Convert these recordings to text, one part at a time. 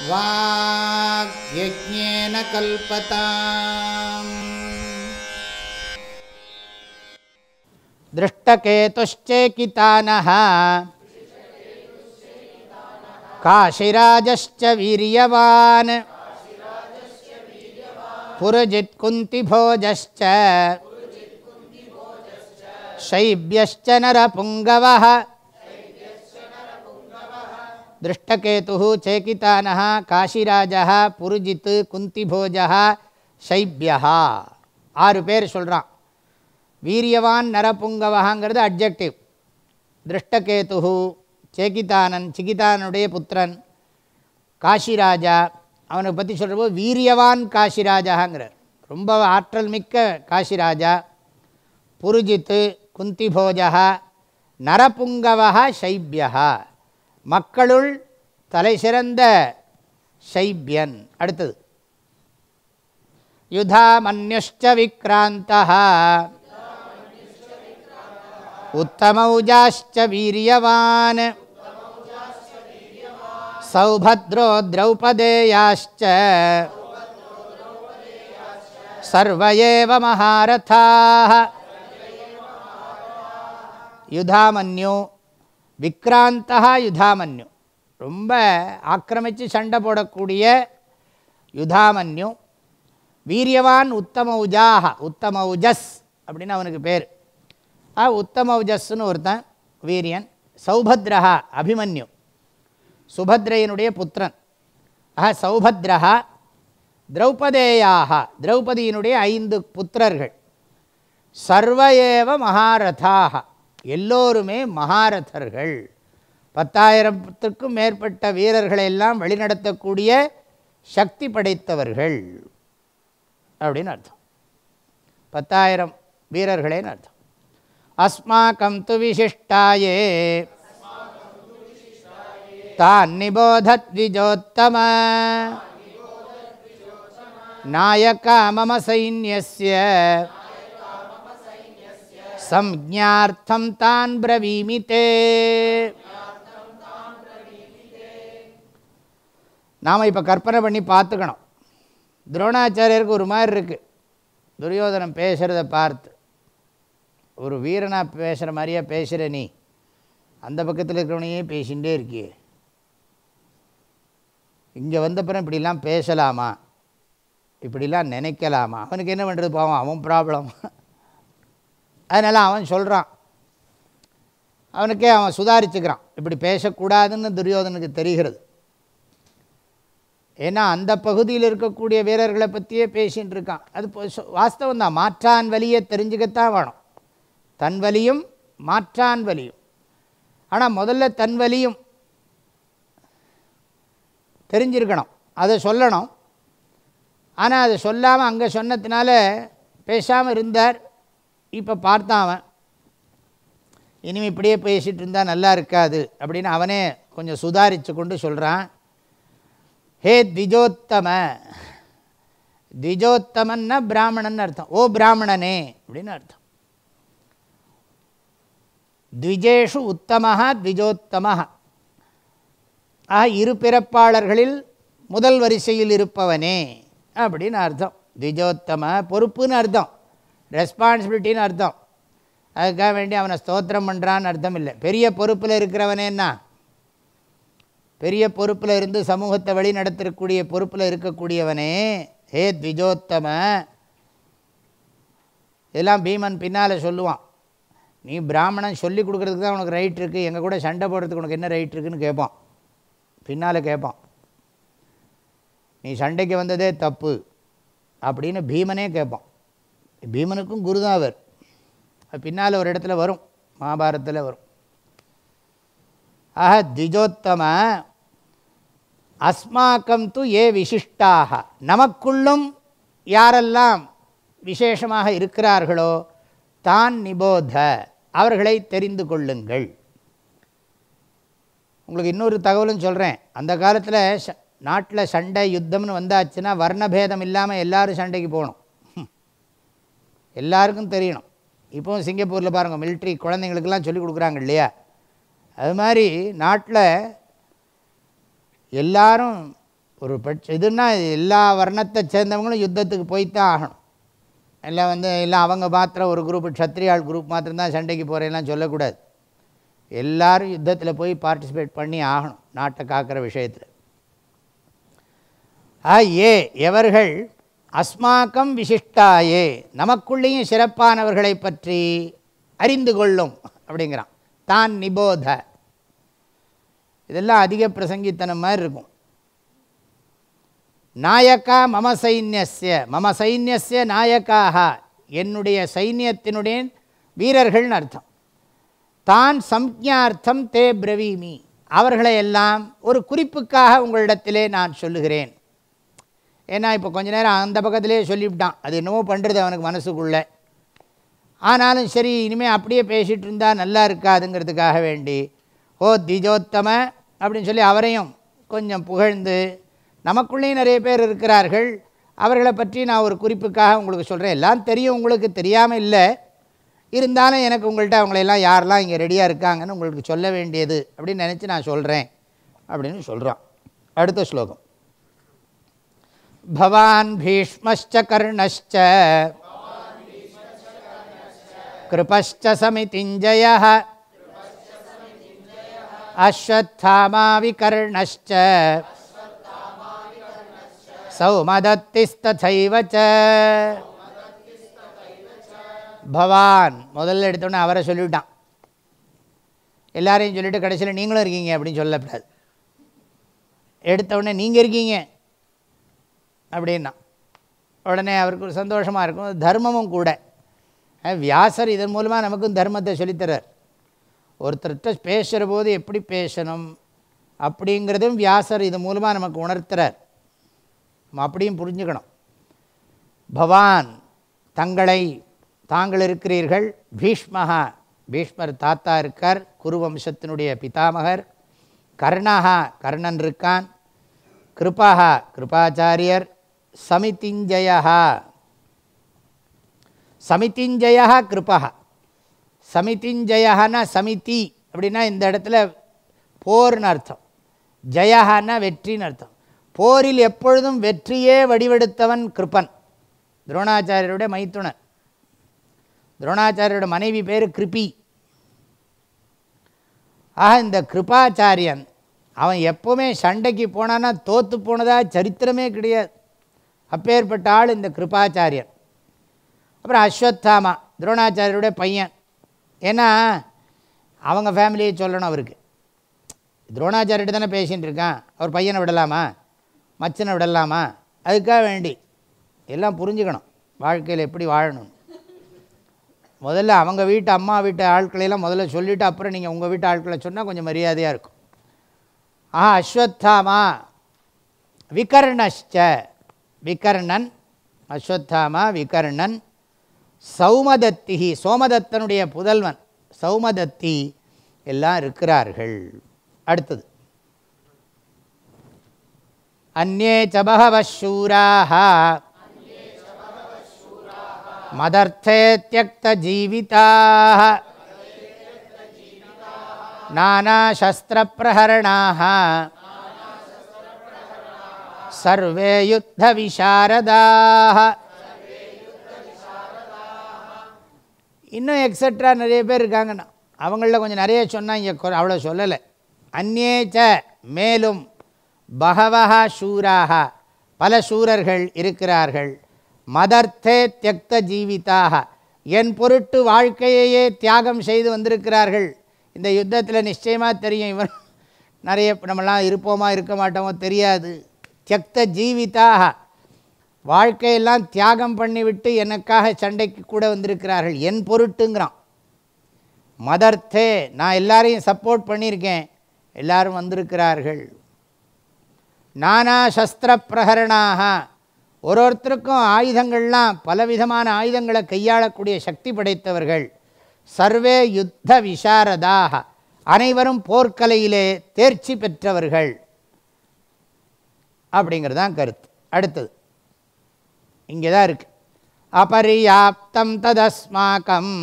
வாக்யஜ்ஞேன கல்பதாம். திருஷ்டகேதுஷ்சேகிதானஹ காஷிராஜஸ்ச வீரியவான் புருஜித் குந்திபோஜஸ்ச ஷைப்யஸ்ச நரபுங்கவஹ. திருஷ்டகேதுः சேகிதானः காஷிராஜः புருஜித் குந்திபோஜः ஷைப்யः. 6 பேர் சொல்கிறான். வீரியவான் நரபுங்கவஹங்கிறது அட்ஜெக்டிவ். திருஷ்டகேதுः சேகிதானன், சிகிதானுடைய புத்திரன். காஷிராஜா அவனை பற்றி சொல்கிறப்போ வீரியவான் காஷிராஜாங்கிறார், ரொம்ப ஆற்றல் மிக்க காஷிராஜா. புருஜித் குந்திபோஜா நரபுங்கவஹ ஷைப்யः மக்களுள் தலை சிறந்த ஷைப்யன். அடுத்தது யுதாமன்யுஷ்ச விக்ராந்தஹ உத்தமௌஜாஷ்ச வீரியவான் சௌபத்ரோ திரௌபதேயாஷ்ச சர்வ ஏவ மகாரதாः. யுதாமன்யு விக்ராந்தஹ யுதாமன்யு ரொம்ப ஆக்கிரமித்து சண்டை போடக்கூடிய யுதாமன்யு. வீரியவான் உத்தமௌஜாக உத்தமௌஜஸ் அப்படின்னு அவனுக்கு பேர். உத்தமௌஜஸ்ன்னு ஒருத்தன் வீரியன். சௌபத்ரஹா அபிமன்யு சுபத்ரையனுடைய புத்திரன். சௌபத்ரஹா திரௌபதேயாக திரௌபதியினுடைய 5 புத்திரர்கள். சர்வ ஏவ மகாரதாக எல்லோருமே மகாரதர்கள். 10,000க்கும் மேற்பட்ட வீரர்களை எல்லாம் வழிநடத்தக்கூடிய சக்தி படைத்தவர்கள் அப்படின்னு அர்த்தம். 10,000 வீரர்களேன்னு அர்த்தம். அஸ்மாகம் து விசிஷ்டாயே தான் நிபோதத் விஜோத்தம நாயகா மம சைன்யஸ்ய சம்ஞார்த்தம் தான் பிரவீமிதே. நாம் இப்போ கற்பனை பண்ணி பார்த்துக்கணும். துரோணாச்சாரியருக்கு ஒரு மாதிரி இருக்குது. துரியோதனன் பேசுகிறத பார்த்து, ஒரு வீரனாக பேசுகிற மாதிரியா பேசுகிற நீ, அந்த பக்கத்தில் இருக்கிறவனையே பேசிகிட்டே இருக்கியே, இங்கே வந்தப்புறம் இப்படிலாம் பேசலாமா, இப்படிலாம் நினைக்கலாமா? அவனுக்கு என்ன பண்ணுறது பாவம், அவன் ப்ராப்ளம். அதனால் அவன் சொல்கிறான், அவனுக்கே அவன் சுதாரிச்சுக்கிறான். இப்படி பேசக்கூடாதுன்னு துரியோதனுக்கு தெரிகிறது. ஏன்னா அந்த பகுதியில் இருக்கக்கூடிய வீரர்களை பற்றியே பேசின்னு இருக்கான். அது வாஸ்தவம் தான். மாற்றான் வலியை தெரிஞ்சுக்கத்தான் வேணும். தன் வலியும் மாற்றான் வலியும். ஆனால் முதல்ல தன் வலியும் தெரிஞ்சிருக்கணும், அதை சொல்லணும். ஆனால் அதை சொல்லாமல் அங்கே சொன்னதுனால பேசாமல் இருந்தார். இப்போ பார்த்தான் அவன், இனிமேல் இப்படியே பேசிகிட்டு இருந்தால் நல்லா இருக்காது அப்படின்னு அவனே கொஞ்சம் சுதாரித்து கொண்டு சொல்கிறான். ஹே த்விஜோத்தம, த்விஜோத்தமன்னா பிராமணன் அர்த்தம். ஓ பிராமணனே அப்படின்னு அர்த்தம். த்விஜேஷு உத்தமஹ த்விஜோத்தமஹ. இரு பிறப்பாளர்களில் முதல் வரிசையில் இருப்பவனே அப்படின்னு அர்த்தம். த்விஜோத்தம பொறுப்புன்னு அர்த்தம், ரெஸ்பான்சிபிலிட்டின்னு அர்த்தம். அதுக்காக வேண்டி அவனை ஸ்தோத்திரம் பண்ணுறான்னு அர்த்தம் இல்லை. பெரிய பொறுப்பில் இருக்கிறவனேன்னா, பெரிய பொறுப்பில் இருந்து சமூகத்தை வழி நடத்தக்கூடிய பொறுப்பில் இருக்கக்கூடியவனே ஹே த்விஜோத்தம. இதெல்லாம் பீமன் பின்னால் சொல்லுவான். நீ பிராமணன் சொல்லி கொடுக்குறதுக்கு தான் உனக்கு ரைட் இருக்குது, எங்கள் கூட சண்டை போடுறதுக்கு உனக்கு என்ன ரைட் இருக்குதுன்னு கேட்பான். பின்னால் கேட்பான், நீ சண்டைக்கு வந்ததே தப்பு அப்படின்னு பீமனே கேட்பான். பீமனுக்கும் குருதான் அவர். பின்னால் ஒரு இடத்துல வரும், மகாபாரதத்தில் வரும். த்விஜோத்தம அஸ்மாக்கம் து ஏ விசிஷ்டாக, நமக்குள்ளும் யாரெல்லாம் விசேஷமாக இருக்கிறார்களோ தான் நிபோத அவர்களை தெரிந்து கொள்ளுங்கள். உங்களுக்கு இன்னொரு தகவலும் சொல்கிறேன். அந்த காலத்தில் நாட்டில் சண்டை யுத்தம்னு வந்தாச்சுன்னா வர்ணபேதம் இல்லாமல் எல்லோரும் சண்டைக்கு போகணும், எல்லாருக்கும் தெரியணும். இப்போவும் சிங்கப்பூரில் பாருங்கள், மிலிட்ரி குழந்தைங்களுக்கெல்லாம் சொல்லிக் கொடுக்குறாங்க இல்லையா? அது மாதிரி நாட்டில் எல்லாரும் ஒரு இதுன்னா எல்லா வர்ணத்தை சேர்ந்தவங்களும் யுத்தத்துக்கு போய்த்தான் ஆகணும். எல்லாம் அவங்க மாத்திரம் ஒரு குரூப் க்ஷத்ரியாள் குரூப் மாத்திரம்தான் சண்டைக்கு போகிறேன்லாம் சொல்லக்கூடாது. எல்லோரும் யுத்தத்தில் போய் பார்ட்டிசிபேட் பண்ணி ஆகணும் நாட்டை காக்கிற விஷயத்தில். எவர்கள் அஸ்மாக்கம் விசிஷ்டாயே நமக்குள்ளேயும் சிறப்பானவர்களை பற்றி அறிந்து கொள்ளும் அப்படிங்கிறான். தான் நிபோத, இதெல்லாம் அதிக பிரசங்கித்தனம் மாதிரி இருக்கும். நாயக்கா மம சைன்யஸ்ய நாயக்காக, என்னுடைய சைன்யத்தினுடைய வீரர்கள்னு அர்த்தம். தான் சம்ஞார்த்தம் தே பிரவீமி, அவர்களை எல்லாம் ஒரு குறிப்புக்காக உங்களிடத்திலே நான் சொல்லுகிறேன். ஏன்னா இப்போ கொஞ்ச நேரம் அந்த பக்கத்திலே சொல்லிவிட்டான், அது என்னவோ பண்ணுறது அவனுக்கு மனசுக்குள்ளே. ஆனாலும் சரி, இனிமேல் அப்படியே பேசிகிட்டு இருந்தால் நல்லா இருக்காதுங்கிறதுக்காக வேண்டி திஜோத்தம அப்படின்னு சொல்லி அவரையும் கொஞ்சம் புகழ்ந்து, நமக்குள்ளேயும் நிறைய பேர் இருக்கிறார்கள், அவர்களை பற்றி நான் ஒரு குறிப்புக்காக உங்களுக்கு சொல்கிறேன். எல்லாம் தெரியும், உங்களுக்கு தெரியாமல் இல்லை, இருந்தாலும் எனக்கு உங்கள்கிட்ட அவங்களெல்லாம் யாரெல்லாம் இங்கே ரெடியாக இருக்காங்கன்னு உங்களுக்கு சொல்ல வேண்டியது அப்படின்னு நினச்சி நான் சொல்கிறேன் அப்படின்னு சொல்கிறான். அடுத்த ஸ்லோகம். பவான் பீஷ்மஸ்ச கர்ணஸ்ச கிருபஸ்ச சமிதிஞ்சயः அஸ்வத்தாமா விகர்ணஸ்ச சௌமதத்திஸ்ததைவ ச. பவான் முதல்ல எடுத்தோடனே அவரை சொல்லிவிட்டான். எல்லாரையும் சொல்லிவிட்டு கடைசியில் நீங்களும் இருக்கீங்க அப்படின்னு சொல்லக்கூடாது. எடுத்தவுடனே நீங்கள் இருக்கீங்க அப்படின்னா உடனே அவருக்கு ஒரு சந்தோஷமாக இருக்கும். தர்மமும் கூட. வியாசர் இதன் மூலமாக நமக்கும் தர்மத்தை சொல்லித்தரார். ஒருத்தர்கிட்ட பேசுகிற போது எப்படி பேசணும் அப்படிங்கிறதும் வியாசர் இது மூலமாக நமக்கு உணர்த்துறார். நம்ம அப்படியும் புரிஞ்சுக்கணும். பவான் தாங்கள் இருக்கிறீர்கள். பீஷ்மஹா, பீஷ்மர் தாத்தா இருக்கார், குரு வம்சத்தினுடைய பிதாமகர். கர்ணஹா, கர்ணன் இருக்கான். கிருபஹா, கிருபாச்சாரியர். சமிதிஞ்சயா, சமிதிஞ்சயா கிருபஹா. சமிதிஞ்சயனா சமிதி அப்படின்னா இந்த இடத்துல போர்னு அர்த்தம். ஜெயஹான்னா வெற்றின்னு அர்த்தம். போரில் எப்பொழுதும் வெற்றியே வடிவெடுத்தவன் கிருபன், துரோணாச்சாரியருடைய மைத்துனன். துரோணாச்சாரியோட மனைவி பேர் கிருபி. இந்த கிருபாச்சாரியன் அவன் எப்போவுமே சண்டைக்கு போனான்னா தோற்று போனதா சரித்திரமே கிடையாது. அப்பேற்பட்ட ஆள் இந்த கிருபாச்சாரியன். அப்புறம் அஸ்வத்தாமா, துரோணாச்சாரியருடைய பையன். ஏன்னா அவங்க ஃபேமிலியை சொல்லணும் அவருக்கு. துரோணாச்சாரியிட்ட தானே பேசிகிட்டு இருக்கான், அவர் பையனை விடலாமா, மச்சனை விடலாமா? அதுக்காக வேண்டி எல்லாம் புரிஞ்சுக்கணும் வாழ்க்கையில் எப்படி வாழணும். முதல்ல அவங்க வீட்டு அம்மா வீட்டு ஆட்களையெல்லாம் முதல்ல சொல்லிவிட்டு அப்புறம் நீங்கள் உங்கள் வீட்டு ஆட்களை சொன்னால் கொஞ்சம் மரியாதையாக இருக்கும். அஸ்வத்தாமா விகர்ணஷ்ச, விகர்ணன் அஸ்வத்தாமா விகர்ணன். சௌமதத்தி, சோமதத்தனுடைய புதல்வன் சௌமதத்தி எல்லாம் இருக்கிறார்கள். அடுத்தது அந்யே ச பஹவः சூராः மதர்த்தே த்யக்த ஜீவிதாः நானா சஸ்திர பிரஹரணாः சர்வே யுத்த விசாரதாः. இன்னும் எக்ஸட்ரா நிறைய பேர் இருக்காங்கண்ணா. அவங்களில் கொஞ்சம் நிறைய சொன்னால் இங்கே அவ்வளோ சொல்லலை. அந்நேச்ச மேலும், பகவஹ சூராக பல சூரர்கள் இருக்கிறார்கள். மதர்த்தே தியக்த ஜீவிதாக என் பொருட்டு வாழ்க்கையையே தியாகம் செய்து வந்திருக்கிறார்கள். இந்த யுத்தத்தில் நிச்சயமாக தெரியும் இவன் நிறைய நம்மளாம் இருப்போமா இருக்க மாட்டோமோ தெரியாது. தியக்த ஜீவிதாக வாழ்க்கையெல்லாம் தியாகம் பண்ணிவிட்டு எனக்காக சண்டைக்கு கூட வந்திருக்கிறார்கள், என் பொருட்டுங்கிறான். மதர்த்தே நான் எல்லாரையும் சப்போர்ட் பண்ணியிருக்கேன், எல்லாரும் வந்திருக்கிறார்கள். நானா சஸ்திர பிரஹரணாக ஒருத்தருக்கும் ஆயுதங்கள்லாம் பலவிதமான ஆயுதங்களை கையாளக்கூடிய சக்தி படைத்தவர்கள். சர்வே யுத்த விசாரதாக அனைவரும் போர்க்கலையிலே தேர்ச்சி பெற்றவர்கள் அப்படிங்கிறதான் கருத்து. அடுத்தது இங்கே தான் இருக்கு. அபர்யாப்தம் ததஸ்மாகம்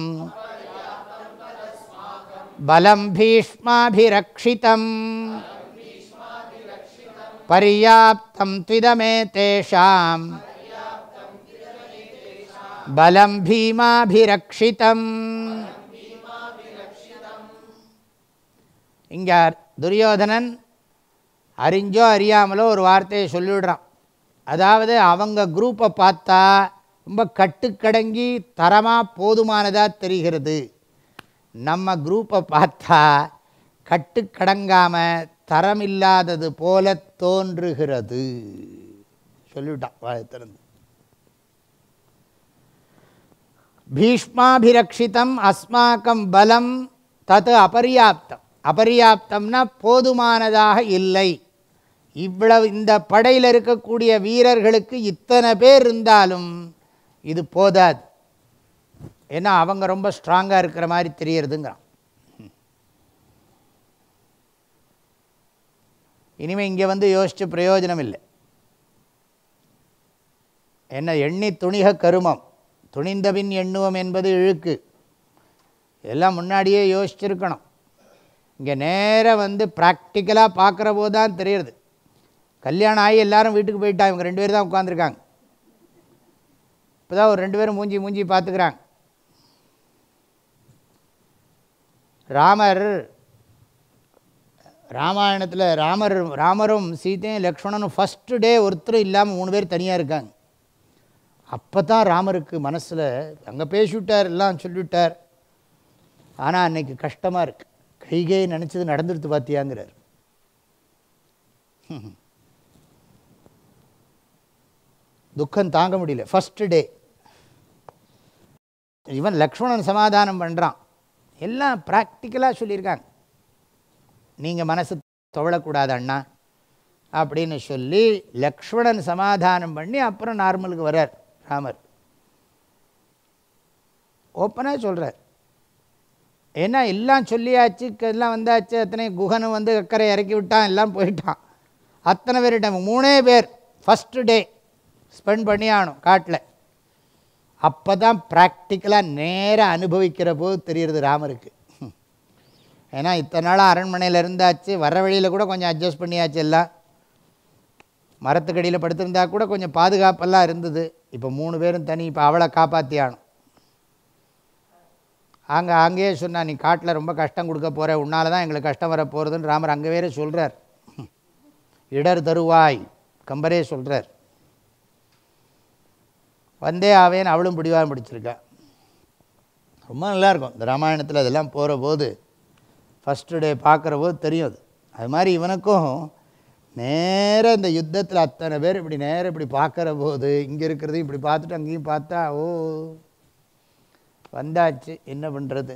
பலம் பீஷ்மாபிரக்ஷிதம் பர்யாப்தம் த்விதமே தேஷாம் பலம் பீமாபிரக்ஷிதம். இங்கே துரியோதனன் அறிஞ்சோ அறியாமலோ ஒரு வார்த்தையை சொல்லிவிடுறான். அதாவது அவங்க குரூப்பை பார்த்தா ரொம்ப கட்டுக்கடங்கி தரமாக போதுமானதாக தெரிகிறது. நம்ம குரூப்பை பார்த்தா கட்டுக்கடங்காமல் தரமில்லாதது போல தோன்றுகிறது சொல்லிவிட்டான் வாழ்த்திருந்து. பீஷ்மாபிரக்ஷிதம் அஸ்மாக்கம் பலம் தத் அபர்யாப்தம். அபர்யாப்தம்னா போதுமானதாக இல்லை. இவ்வளவு இந்த படையில் இருக்கக்கூடிய வீரர்களுக்கு இத்தனை பேர் இருந்தாலும் இது போதாது. ஏன்னா அவங்க ரொம்ப ஸ்ட்ராங்காக இருக்கிற மாதிரி தெரியறதுங்கிறான். இனிமேல் இங்கே வந்து யோசித்து பிரயோஜனம் இல்லை. என்ன எண்ணி துணிக கருமம் துணிந்தபின் எண்ணுவோம் என்பது இழுக்கு. எல்லாம் முன்னாடியே யோசிச்சிருக்கணும். இங்கே நேராக வந்து ப்ராக்டிக்கலாக பார்க்குற போது தான் தெரியுது. கல்யாணம் ஆகி எல்லாரும் வீட்டுக்கு போயிட்டா, இவங்க 2 பேர் தான் உட்காந்துருக்காங்க. இப்போ தான் ஒரு 2 பேரும் மூஞ்சி பார்த்துக்கிறாங்க. ராமாயணத்தில் ராமரும் சீதையும் லக்ஷ்மணனும் ஃபஸ்ட்டு டே ஒருத்தரும் இல்லாமல் 3 பேர் தனியாக இருக்காங்க. அப்போ தான் ராமருக்கு மனசில் அங்கே பேசிவிட்டார், எல்லாம் சொல்லிவிட்டார். ஆனால் அன்னைக்கு கஷ்டமாக இருக்குது. கைகை நினச்சது நடந்துடுத்து பார்த்தியாங்கிறார். துக்கம் தாங்க முடியல. ஃபஸ்ட்டு டே இவன் லக்ஷ்மணன் சமாதானம் பண்ணுறான். எல்லாம் ப்ராக்டிக்கலாக சொல்லியிருக்காங்க. நீங்கள் மனசு துவளக்கூடாது அண்ணா அப்படின்னு சொல்லி லக்ஷ்மணன் சமாதானம் பண்ணி அப்புறம் நார்மலுக்கு வர்றார் ராமர். ஓப்பனாக சொல்கிறார். ஏன்னா எல்லாம் சொல்லியாச்சு, எல்லாம் வந்தாச்சு. அத்தனை குகனும் வந்து அக்கறை இறக்கி விட்டான், எல்லாம் போயிட்டான். அத்தனை பேர்கிட்ட 3 பேர் ஃபஸ்ட்டு டே ஸ்பெண்ட் பண்ணி ஆகணும் காட்டில். அப்போ தான் ப்ராக்டிக்கலாக நேராக அனுபவிக்கிற போது தெரிகிறது ராமருக்கு. ஏன்னா இத்தனை நாளாக அரண்மனையில் இருந்தாச்சு, வர வழியில் கூட கொஞ்சம் அட்ஜஸ்ட் பண்ணியாச்சு. எல்லாம் மரத்துக்கடியில் படுத்திருந்தா கூட கொஞ்சம் பாதுகாப்பெல்லாம் இருந்தது. இப்போ 3 பேரும் தனி. இப்போ அவளை காப்பாற்றி ஆகணும். அங்கேயே சொன்னா, நீ காட்டில் ரொம்ப கஷ்டம் கொடுக்க போகிற, உன்னால தான் எங்களுக்கு கஷ்டம் வர போகிறதுன்னு ராமர் அங்கே வேறு சொல்கிறார். இடர் தருவாய் கம்பரே சொல்கிறார். வந்தே ஆவேன் அவளும் பிடிவாக பிடிச்சிருக்கா. ரொம்ப நல்லாயிருக்கும் இந்த ராமாயணத்தில். அதெல்லாம் போகிற போது ஃபஸ்ட்டு டே பார்க்குற போது தெரியும். அது மாதிரி இவனுக்கும் நேராக இந்த யுத்தத்தில் அத்தனை பேர் இப்படி நேராக இப்படி பார்க்குற போது இங்கே இருக்கிறதையும் இப்படி பார்த்துட்டு அங்கேயும் பார்த்தா, ஓ வந்தாச்சு, என்ன பண்ணுறது.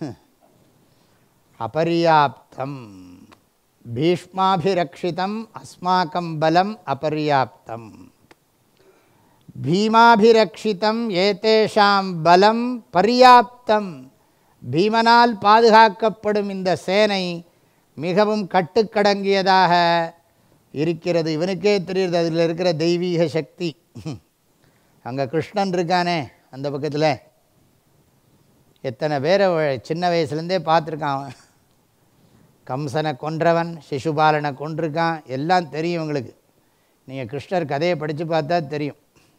அபர்யாப்தம் பீஷ்மாபிரக்ஷிதம் அஸ்மாக்கம் பலம் அபர்யாப்தம் பீமாபிரக்ஷிதம் ஏதேஷாம் பலம் பர்யாப்தம். பீமனால் பாதுகாக்கப்படும் இந்த சேனை மிகவும் கட்டுக்கடங்கியதாக இருக்கிறது. இவனுக்கே தெரியுது அதில் இருக்கிற தெய்வீக சக்தி. அங்கே கிருஷ்ணன் இருக்கானே அந்த பக்கத்தில், எத்தனை பேரை சின்ன வயசுலேருந்தே பார்த்துருக்கான். அவன் கம்சனை கொன்றவன், சிசுபாலனை கொன்றிருக்கான், எல்லாம் தெரியும் இவங்களுக்கு. நீங்கள் கிருஷ்ணர் கதையை படித்து பார்த்தா தெரியும்.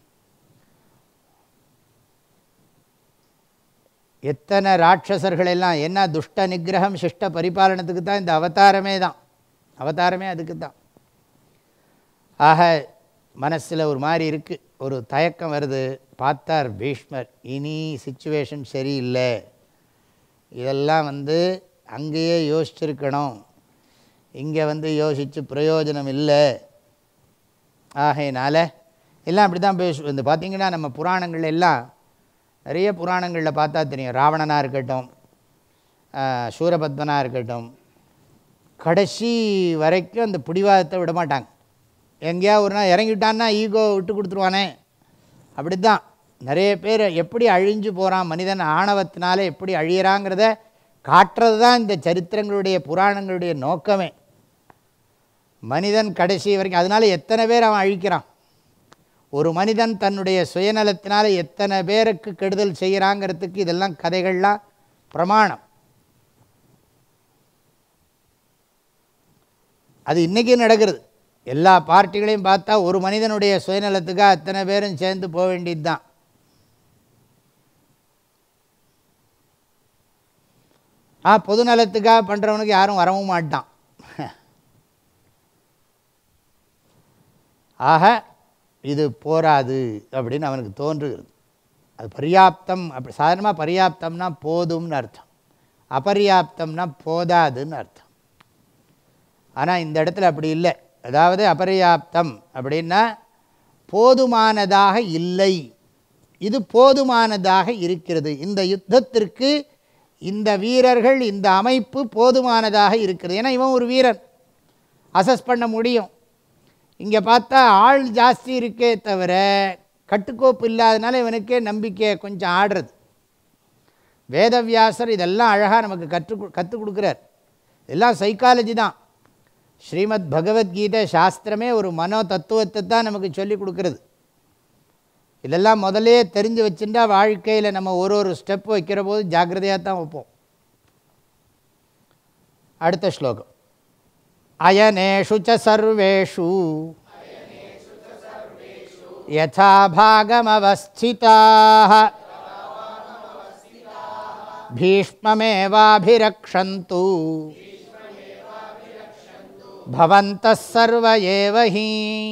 எத்தனை ராட்சசர்கள் எல்லாம். என்ன துஷ்ட நிகிரகம் சிஷ்ட பரிபாலனத்துக்கு தான் இந்த அவதாரமே தான். அவதாரமே அதுக்கு தான். ஆக மனசில் ஒரு மாதிரி இருக்குது, ஒரு தயக்கம் வருது. பார்த்தார் பீஷ்மர், இனி சிச்சுவேஷன் சரியில்லை, இதெல்லாம் அங்கேயே யோசிச்சிருக்கணும், இங்கே யோசித்து பிரயோஜனம் இல்லை. ஆகையினால எல்லாம் அப்படி தான் இந்த பார்த்திங்கன்னா நம்ம புராணங்கள் எல்லாம் நிறைய புராணங்களில் பார்த்தா தெரியும். ராவணனாக இருக்கட்டும், சூரபத்மனாக இருக்கட்டும், கடைசி வரைக்கும் அந்த பிடிவாதத்தை விட மாட்டாங்க. எங்கேயா ஒரு நாள் இறங்கிவிட்டான்னா ஈகோ விட்டு கொடுத்துருவானே. அப்படி தான் நிறைய பேர் எப்படி அழிஞ்சு போகிறான் மனிதன், ஆணவத்தினால எப்படி அழியிறாங்கிறத காட்டுறது தான் இந்த சரித்திரங்களுடைய புராணங்களுடைய நோக்கமே. மனிதன் கடைசி வரைக்கும். அதனால் எத்தனை பேர் அவன் அழிக்கிறான். ஒரு மனிதன் தன்னுடைய சுயநலத்தினால் எத்தனை பேருக்கு கெடுதல் செய்கிறாங்கிறதுக்கு இதெல்லாம் கதைகள்லாம் பிரமாணம். அது இன்றைக்கி நடக்கிறது. எல்லா பார்ட்டிகளையும் பார்த்தா ஒரு மனிதனுடைய சுயநலத்துக்காக அத்தனை பேரும் சேர்ந்து போக வேண்டியது தான். பொது நலத்துக்காக பண்ணுறவனுக்கு யாரும் வரவும் மாட்டான். ஆக இது போராது அப்படின்னு அவனுக்கு தோன்றுகிறது. அது பர்யாப்தம். அப்படி சாதாரணமாக பர்யாப்தம்னா போதும்னு அர்த்தம், அபர்யாப்தம்னா போதாதுன்னு அர்த்தம். ஆனால் இந்த இடத்துல அப்படி இல்லை. அதாவது அபர்யாப்தம் அப்படின்னா போதுமானதாக இல்லை, இது போதுமானதாக இருக்கிறது. இந்த யுத்தத்திற்கு இந்த வீரர்கள், இந்த அமைப்பு போதுமானதாக இருக்கிறது. ஏன்னா இவன் ஒரு வீரன், அசஸ் பண்ண முடியும். இங்கே பார்த்தா ஆள் ஜாஸ்தி இருக்கே தவிர கட்டுக்கோப்பு இல்லாதனால இவனுக்கே நம்பிக்கை கொஞ்சம் ஆடுறது. வேதவியாசர் இதெல்லாம் அழகாக நமக்கு கற்றுக் கொடுக்குறார். இதெல்லாம் சைக்காலஜி தான். ஸ்ரீமத் பகவத்கீதை சாஸ்திரமே ஒரு மனோ தத்துவத்தை தான் நமக்கு சொல்லி கொடுக்குறது. இதெல்லாம் முதலே தெரிஞ்சு வச்சுட்டா வாழ்க்கையில் நம்ம ஒரு ஸ்டெப் வைக்கிற போது ஜாக்கிரதையாக தான் வைப்போம். அடுத்த ஸ்லோகம். அயனேஷு ச சர்வேஷு யதா பாகமவஸ்திதாः பீஷ்மமேவாபிரக்ஷந்து பவந்தः சர்வ ஏவ ஹி.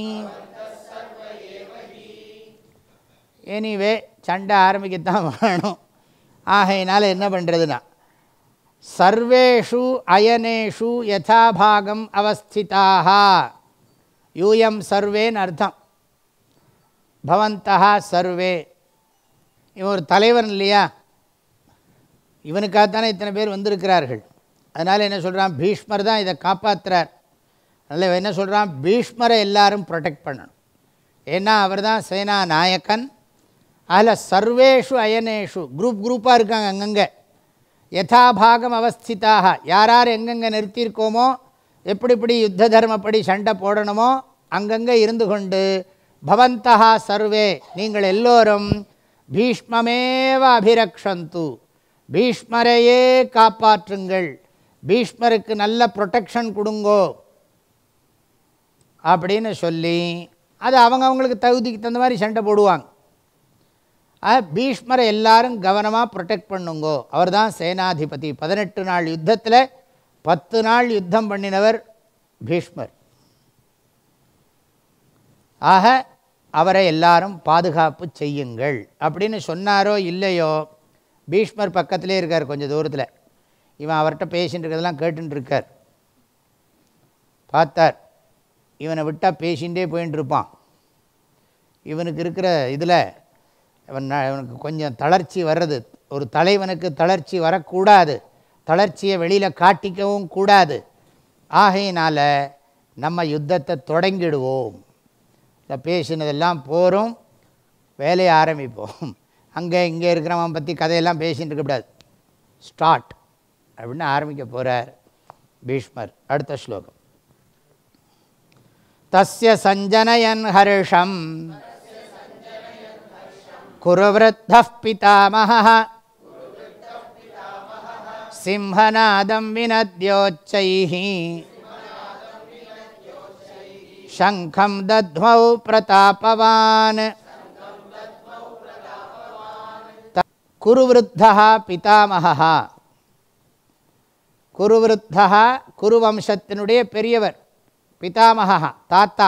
எனிவே சண்டை ஆரம்பிக்கத்தான் வேணும். ஆகையினால் என்ன பண்ணுறதுன்னா, சர்வேஷு அயனேஷு யதாபாகம் அவஸ்திதாக, யூயம் சர்வேன்னு அர்த்தம். பவந்தா சர்வே, இவன் ஒரு தலைவன் இல்லையா, இவனுக்காகத்தானே இத்தனை பேர் வந்திருக்கிறார்கள். அதனால் என்ன சொல்கிறான், பீஷ்மர் தான் இதை காப்பாற்றுறார். அதனால் என்ன சொல்கிறான், பீஷ்மரை எல்லாரும் ப்ரொடெக்ட் பண்ணணும். ஏன்னா அவர் தான் சேனா நாயக்கன். அதில் சர்வேஷு அயனேஷு குரூப்பாக இருக்காங்க அங்கங்கே. யதாபாகம் அவஸ்திதாக, யார் யார் எங்கெங்கே நிறுத்தியிருக்கோமோ, எப்படி யுத்த தர்மப்படி சண்டை போடணுமோ அங்கங்கே இருந்து கொண்டு, பவந்தா சர்வே, நீங்கள் எல்லோரும் பீஷ்மமேவ அபிரக்ஷந்து, பீஷ்மரையே காப்பாற்றுங்கள், பீஷ்மருக்கு நல்ல ப்ரொடெக்ஷன் கொடுங்கோ அப்படின்னு சொல்லி அது அவங்களுக்கு தகுதிக்கு தகுந்த மாதிரி சண்டை போடுவாங்க. பீஷ்மரை எல்லாரும் கவனமாக ப்ரொடெக்ட் பண்ணுங்கோ. அவர் தான் சேனாதிபதி. 18 நாள் யுத்தத்தில் 10 நாள் யுத்தம் பண்ணினவர் பீஷ்மர். ஆக அவரை எல்லாரும் பாதுகாப்பு செய்யுங்கள் அப்படின்னு சொன்னாரோ இல்லையோ, பீஷ்மர் பக்கத்திலே இருக்கார் கொஞ்சம் தூரத்தில். இவன் அவர்கிட்ட பேசின்னு இருக்கிறதெல்லாம் கேட்டுன்னு இருக்கார். பார்த்தார், இவனை விட்டால் பேசிகிட்டே போயின்னு இருப்பான். இவனுக்கு இருக்கிற இதில் இவனுக்கு கொஞ்சம் தளர்ச்சி வர்றது. ஒரு தலைவனுக்கு தளர்ச்சி வரக்கூடாது, தளர்ச்சியை வெளியில் காட்டிக்கவும் கூடாது. ஆகையினால் நம்ம யுத்தத்தை தொடங்கிடுவோம், இந்த பேசினதெல்லாம் போகிறோம், வேலையை ஆரம்பிப்போம். அங்கே இங்கே இருக்கிறவன் பற்றி கதையெல்லாம் பேசின்னு இருக்கக்கூடாது, ஸ்டார்ட் அப்படின்னு ஆரம்பிக்க போகிறார் பீஷ்மர். அடுத்த ஸ்லோகம். தஸ்ய சஞ்சனயன் ஹர்ஷம் குருவ்ருத்தः பிதாமஹः சிம்ஹநாதம் வினத்யோச்சைः சங்கம் தத்மௌ பிரதாபவான். குருவ்ருத்தः பிதாமஹः, குருவ்ருத்தः குருவம்சத்தினுடைய பெரியவர், பிதாமஹா தாத்தா.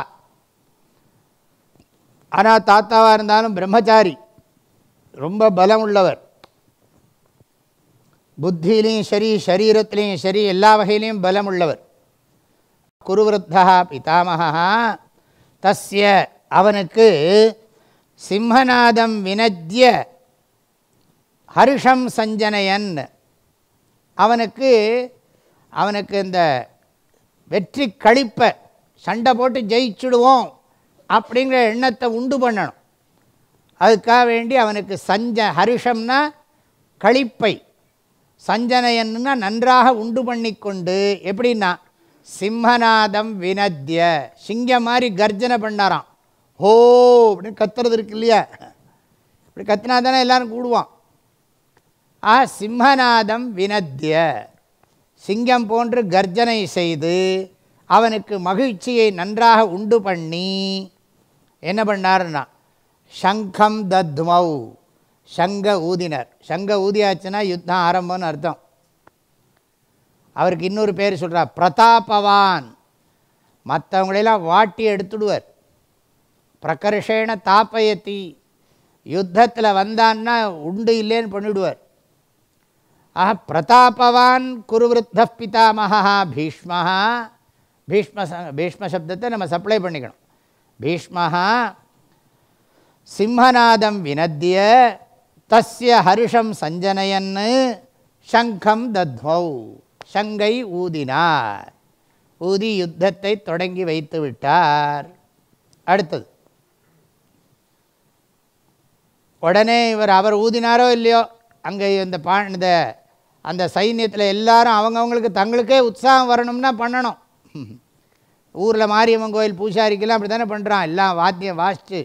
ஆனால் தாத்தாவாக இருந்தாலும் பிரம்மச்சாரி, ரொம்ப பலம் உள்ளவர். புத்தியிலையும் சரி, சரீரத்திலையும் சரி, எல்லா வகையிலையும் பலம் உள்ளவர். குருவ்ருத்தா பிதாமஹா தஸ்ய, அவனுக்கு சிம்ஹநாதம் வினத்ய ஹர்ஷம் சஞ்சனயன், அவனுக்கு இந்த வெற்றி களிப்பை, சண்டை போட்டு ஜெயிச்சுடுவோம் அப்படிங்கிற எண்ணத்தை உண்டு பண்ணணும். அதுக்காக வேண்டி அவனுக்கு ஹர்ஷம்னா களிப்பை, சஞ்சனயன்னா நன்றாக உண்டு பண்ணி கொண்டு, எப்படின்னா சிம்மநாதம் வினத்ய, சிங்கம் மாதிரி கர்ஜனை பண்ணாராம். ஹோ அப்படின்னு கத்துறது இருக்கு இல்லையா, இப்படி கத்தினா தானே எல்லோரும் கூடுவான். சிம்மநாதம் வினத்ய, சிங்கம் போன்று கர்ஜனை செய்து அவனுக்கு மகிழ்ச்சியை நன்றாக உண்டு பண்ணி என்ன பண்ணாருன்னா சங்கம் தத்மௌ, சங்க ஊதினர். சங்க ஊதியாச்சுன்னா யுத்தம் ஆரம்பம்னு அர்த்தம். அவருக்கு இன்னொரு பேர் சொல்கிறார் பிரதாபவான், மற்றவங்களெல்லாம் வாட்டி எடுத்துடுவார். பிரகர்ஷேண தாப்பயத்தி, யுத்தத்தில் வந்தான்னா உண்டு இல்லைன்னு பண்ணிவிடுவார். ஆஹா பிரதாபவான் குருவிருத்த பிதாமகா பீஷ்மா. பீஷ்ம சப்தத்தை நம்ம சப்ளை பண்ணிக்கணும். பீஷ்மஹா சிம்ஹநாதம் வினத்திய தஸ்ய ஹர்ஷம் சஞ்சனயன் சங்கம் தத்மௌ, சங்கை ஊதினார், ஊதி யுத்தத்தை தொடங்கி வைத்து விட்டார். அடுத்தது உடனே அவர் ஊதினாரோ இல்லையோ, அங்கே இந்த அந்த சைன்யத்தில் எல்லாரும் அவங்கவுங்களுக்கு தங்களுக்கே உற்சாகம் வரணும்னா பண்ணணும். ஊரில் மாரியம்மன் கோயில் பூசாரிக்கெல்லாம் அப்படி தானே பண்ணுறான். எல்லாம் வாத்தியம் வாசித்து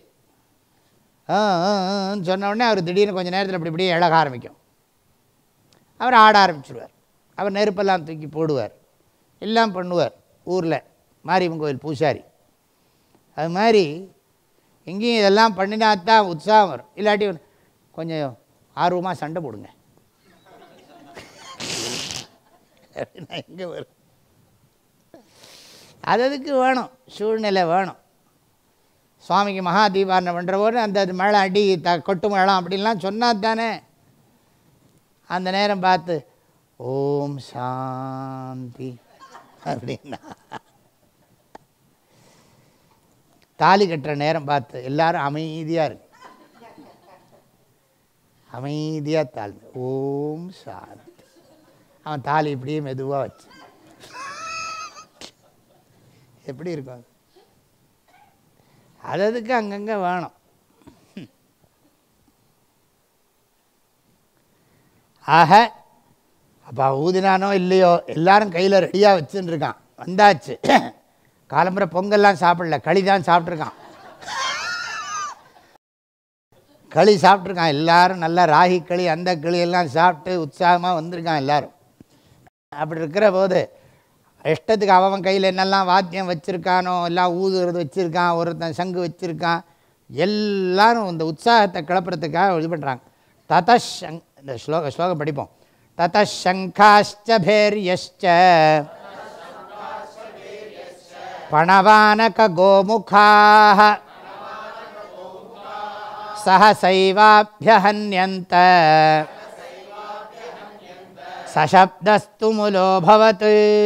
சொன்ன உடனே அவர் திடீர்னு கொஞ்சம் நேரத்தில் அப்படி இப்படியே இழக ஆரம்பிக்கும். அவர் ஆட ஆரம்பிச்சுடுவார். அவர் நெருப்பெல்லாம் தூக்கி போடுவார், எல்லாம் பண்ணுவார் ஊரில் மாரியம்மன் கோயில் பூசாரி. அது மாதிரி எங்கேயும் இதெல்லாம் பண்ணினாத்தான் உற்சாகம் வரும். இல்லாட்டி கொஞ்சம் ஆர்வமாக சண்டை போடுங்க எங்கே வரும்? அதுக்கு வேணும், சூழ்நிலை வேணும். சுவாமிக்கு மகா தீபாரணை பண்ணுற போது அந்த மழை அடி கொட்டு மழம் அப்படின்லாம் சொன்னால் தானே அந்த நேரம் பார்த்து ஓம் சாந்தி அப்படின்னா, தாலி கட்டுற நேரம் பார்த்து எல்லாரும் அமைதியாக இருக்கு, அமைதியாக தாழ்ந்து ஓம் சாந்தி. அவன் தாலி இப்படியே மெதுவாக வச்சு எப்படி இருக்கும்? அதுக்கு அங்கங்கே வேணும். ஆக அப்போ ஊதினானோ இல்லையோ எல்லாரும் கையில் ரெடியாக வச்சுன்னு இருக்கான். வந்தாச்சு, காலம்புரை பொங்கல்லாம் சாப்பிடல, களி தான் சாப்பிட்ருக்கான். களி சாப்பிட்ருக்கான் எல்லாரும், நல்லா ராகி களி அந்த களி எல்லாம் சாப்பிட்டு உற்சாகமாக வந்திருக்கான் எல்லாரும். அப்படி இருக்கிற போது இஷ்டத்துக்கு அவன் கையில் என்னெல்லாம் வாத்தியம் வச்சுருக்கானோ எல்லாம் ஊதுறது வச்சுருக்கான், ஒருத்தன் சங்கு வச்சுருக்கான், எல்லோரும் இந்த உற்சாகத்தை கிளப்புறதுக்காக இது பண்ணுறாங்க. இந்த ஸ்லோகம் படிப்போம். ததசங்காஷ்ச பேர்யஷ்ச பணவானக கோமுகாஹ சஹசைவாப்யஹன்யந்த சசப்தஸ்து முலோபவத்.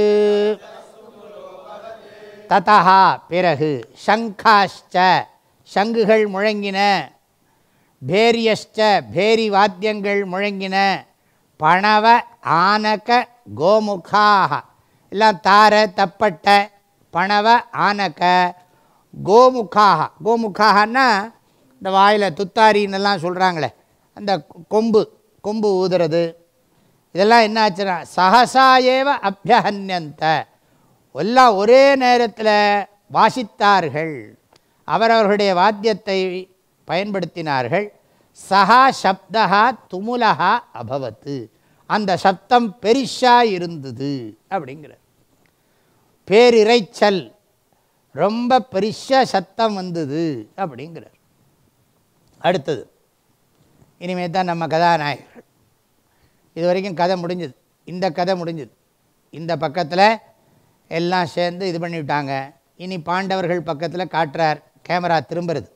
ததா பிறகு சங்காஷ்ச சங்குகள் முழங்கின, பேரியஷ்ச பேரி வாத்தியங்கள் முழங்கின, பணவ ஆனக கோமுகாக எல்லாம் தார தப்பட்ட, பணவ ஆனக கோமுகாக. கோமுகாகனா இந்த வாயில் துத்தாரின்னெல்லாம் சொல்கிறாங்களே அந்த கொம்பு ஊதுறது, இதெல்லாம் என்ன ஆச்சுன்னா சஹசா ஏவ அபியஹன்யந்த, எல்லாம் ஒரே நேரத்தில் வாசித்தார்கள், அவரவர்களுடைய வாத்தியத்தை பயன்படுத்தினார்கள். சஹா சப்தா துமுலஹா அபவத்து, அந்த சப்தம் பெரிஷாக இருந்தது அப்படிங்கிறார். பேரிரைச்சல், ரொம்ப பெரிசா சத்தம் வந்தது அப்படிங்கிறார். அடுத்தது இனிமேல் தான் நம்ம கதாநாயகர்கள். இது வரைக்கும் கதை முடிஞ்சது, இந்த கதை முடிஞ்சது. இந்த பக்கத்தில் எல்லாம் சேர்ந்து இது பண்ணிவிட்டாங்க. இனி பாண்டவர்கள் பக்கத்தில் காட்டுறார், கேமரா திரும்புறது.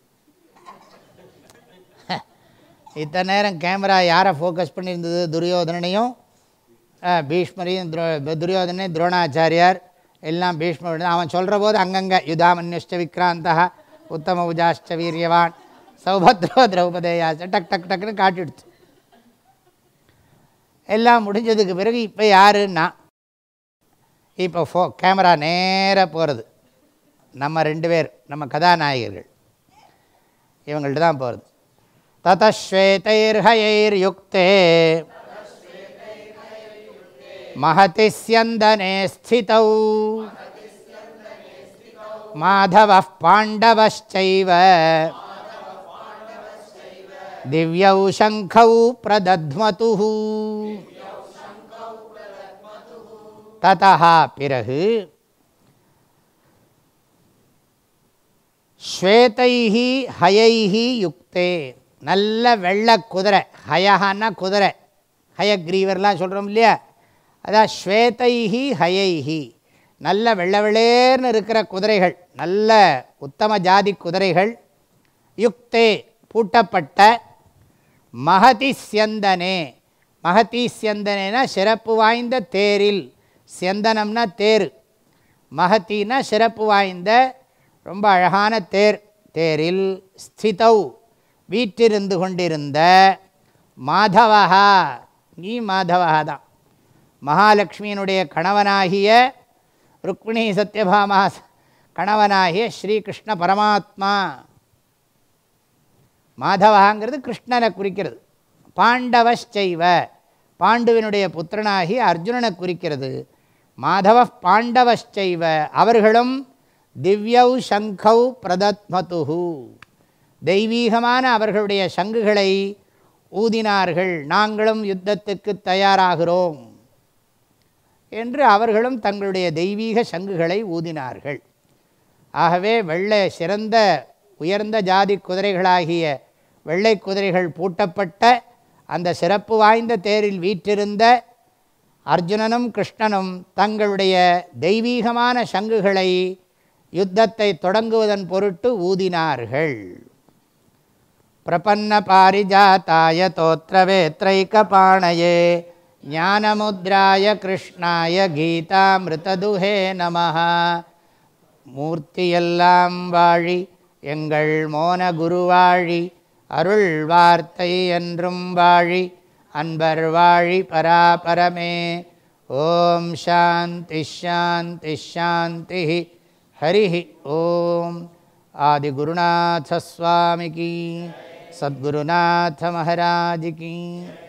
இத்தனை நேரம் கேமரா யாரை ஃபோக்கஸ் பண்ணியிருந்தது? துரியோதனையும் பீஷ்மரையும், துரியோதனை துரோணாச்சாரியார் எல்லாம் பீஷ்மர். அவன் சொல்கிற போது அங்கங்கே யுதாமன்யுஷ்ட விக்ராந்தா உத்தம உஜாஷ்ட வீரியவான் சௌபத்ரோ திரௌபதேயாச்ச டக் டக் டக்குன்னு காட்டிடுச்சு. எல்லாம் முடிஞ்சதுக்கு பிறகு இப்போ யாருன்னா, இப்போ கேமரா நேராக போகிறது நம்ம ரெண்டு பேர், நம்ம கதாநாயகர்கள், இவங்கள்ட்ட தான் போகிறது. ததஸ்வேதைர்ஹயைர் யுக்தே மஹதி ஸ்யந்தனே ஸ்திதௌ மாதவः பாண்டவश्चैव திவ்யௌ சங்கௌ பிரதத்மதுः. ததா பிறகு ஸ்வேதைஹி ஹயைஹி யுக்தே, நல்ல வெள்ளை குதிரை, ஹயஹான்னா குதிரை, ஹயக்ரீவர்லாம் சொல்கிறோம் இல்லையா, அதான் ஸ்வேதைஹி ஹயைஹி, நல்ல வெள்ளை வெள்ளேர்னு இருக்கிற குதிரைகள், நல்ல உத்தம ஜாதி குதிரைகள், யுக்தே பூட்டப்பட்ட, மகதி ஸ்யந்தனே, மகதி ஸ்யந்தனேனா சிறப்பு வாய்ந்த தேரில், ஸ்யந்தனம்னா தேர், மகத்தினா சிறப்பு வாய்ந்த ரொம்ப அழகான தேர், தேரில் ஸ்திதௌ வீற்றிருந்து கொண்டிருந்த, மாதவஹா, நீ மாதவஹா தான், மகாலட்சுமியினுடைய கணவனாகிய ருக்மிணி சத்யபாமா கணவனாகிய ஸ்ரீகிருஷ்ண பரமாத்மா. மாதவங்கிறது கிருஷ்ணனை குறிக்கிறது. பாண்டவச்சைவ, பாண்டுவினுடைய புத்திரனாகி அர்ஜுனனை குறிக்கிறது. மாதவ பாண்டவச்சைவ, அவர்களும் திவ்யௌ சங்கௌ பிரதத்மதுஹு, தெய்வீகமான அவர்களுடைய சங்குகளை ஊதினார்கள், நாங்களும் யுத்தத்துக்கு தயாராகிறோம் என்று அவர்களும் தங்களுடைய தெய்வீக சங்குகளை ஊதினார்கள். ஆகவே வெள்ளை சிறந்த உயர்ந்த ஜாதி குதிரைகளாகிய வெள்ளை குதிரைகள் பூட்டப்பட்ட அந்த சிறப்பு வாய்ந்த தேரில் வீற்றிருந்த அர்ஜுனனும் கிருஷ்ணனும் தங்களுடைய தெய்வீகமான சங்குகளை யுத்தத்தை தொடங்குவதன் பொருட்டு ஊதினார்கள். பிரபன்ன பாரிஜாதாய தோத்ரவேத்ரைகபாணயே ஞானமுத்ராய கிருஷ்ணாய கீதாமிருததுஹே நமஹ. மூர்த்தியெல்லாம் வாழி எங்கள் மோன குருவாழி, அருள் வார்த்தை என்றும் வாழி, அன்பர் வாழி பராபரமே. ஓம் சாந்தி ஷாந்தி ஷாந்தி. ஹரி ஓம். ஆதிகுருநாத ஸ்வாமிகி, சத்குருநாத மகாராஜ் கி.